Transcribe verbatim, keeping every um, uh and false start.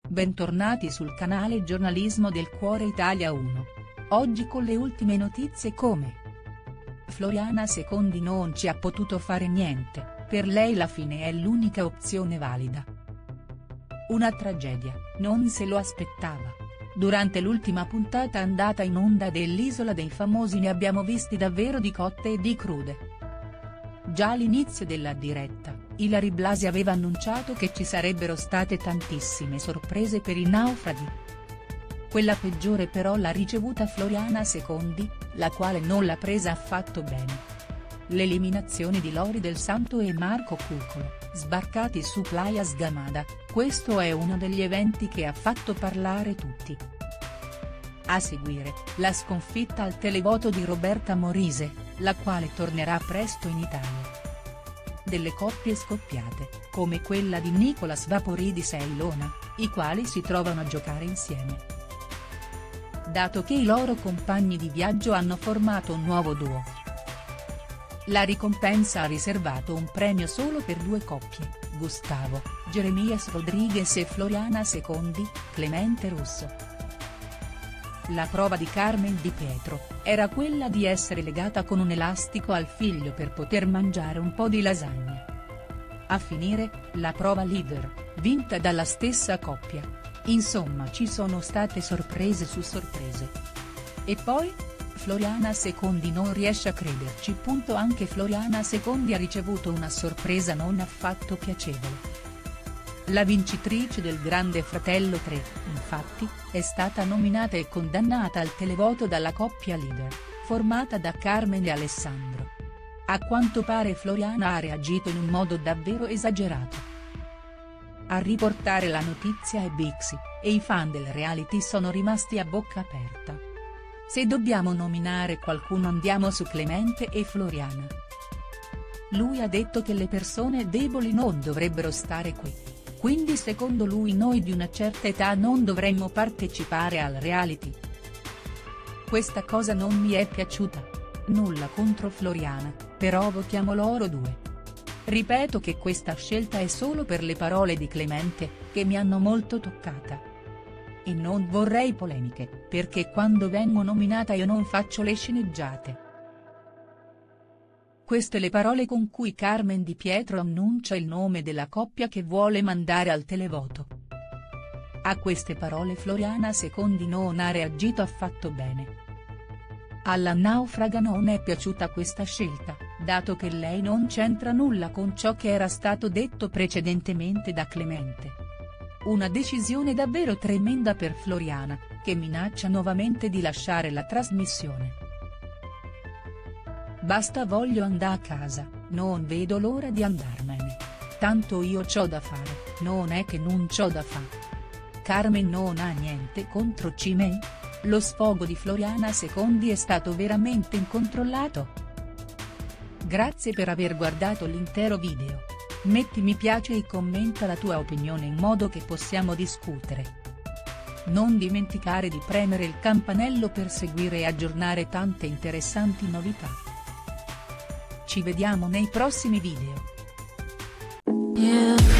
Bentornati sul canale Giornalismo del Cuore Italia uno. Oggi con le ultime notizie come Floriana Secondi non ci ha potuto fare niente, per lei la fine è l'unica opzione valida. Una tragedia, non se lo aspettava. Durante l'ultima puntata andata in onda dell'Isola dei Famosi ne abbiamo visti davvero di cotte e di crude. Già all'inizio della diretta, Ilary Blasi aveva annunciato che ci sarebbero state tantissime sorprese per i naufraghi. Quella peggiore però l'ha ricevuta Floriana Secondi, la quale non l'ha presa affatto bene. L'eliminazione di Lori Del Santo e Marco Cucolo, sbarcati su Playa Sgamada, questo è uno degli eventi che ha fatto parlare tutti. A seguire, la sconfitta al televoto di Roberta Morise, la quale tornerà presto in Italia. Delle coppie scoppiate, come quella di Nicolas Vaporidis e Ilona, i quali si trovano a giocare insieme. Dato che i loro compagni di viaggio hanno formato un nuovo duo. La ricompensa ha riservato un premio solo per due coppie, Gustavo, Jeremías Rodríguez e Floriana Secondi, Clemente Russo. La prova di Carmen Di Pietro, era quella di essere legata con un elastico al figlio per poter mangiare un po' di lasagna. A finire, la prova leader, vinta dalla stessa coppia. Insomma ci sono state sorprese su sorprese. E poi? Floriana Secondi non riesce a crederci. Anche Floriana Secondi ha ricevuto una sorpresa non affatto piacevole. La vincitrice del Grande Fratello tre, infatti, è stata nominata e condannata al televoto dalla coppia leader, formata da Carmen e Alessandro. A quanto pare Floriana ha reagito in un modo davvero esagerato. A riportare la notizia è Bixi, e i fan del reality sono rimasti a bocca aperta. Se dobbiamo nominare qualcuno andiamo su Clemente e Floriana. Lui ha detto che le persone deboli non dovrebbero stare qui. Quindi secondo lui noi di una certa età non dovremmo partecipare al reality. Questa cosa non mi è piaciuta. Nulla contro Floriana, però votiamo loro due. Ripeto che questa scelta è solo per le parole di Clemente, che mi hanno molto toccata. E non vorrei polemiche, perché quando vengo nominata io non faccio le sceneggiate. Queste le parole con cui Carmen Di Pietro annuncia il nome della coppia che vuole mandare al televoto. A queste parole Floriana Secondi non ha reagito affatto bene. Alla naufraga non è piaciuta questa scelta, dato che lei non c'entra nulla con ciò che era stato detto precedentemente da Clemente. Una decisione davvero tremenda per Floriana, che minaccia nuovamente di lasciare la trasmissione. Basta, voglio andare a casa, non vedo l'ora di andarmene. Tanto io c'ho da fare, non è che non c'ho da fare. Carmen non ha niente contro Cimei? Lo sfogo di Floriana Secondi è stato veramente incontrollato? Grazie per aver guardato l'intero video. Metti mi piace e commenta la tua opinione in modo che possiamo discutere. Non dimenticare di premere il campanello per seguire e aggiornare tante interessanti novità. Ci vediamo nei prossimi video. Yeah.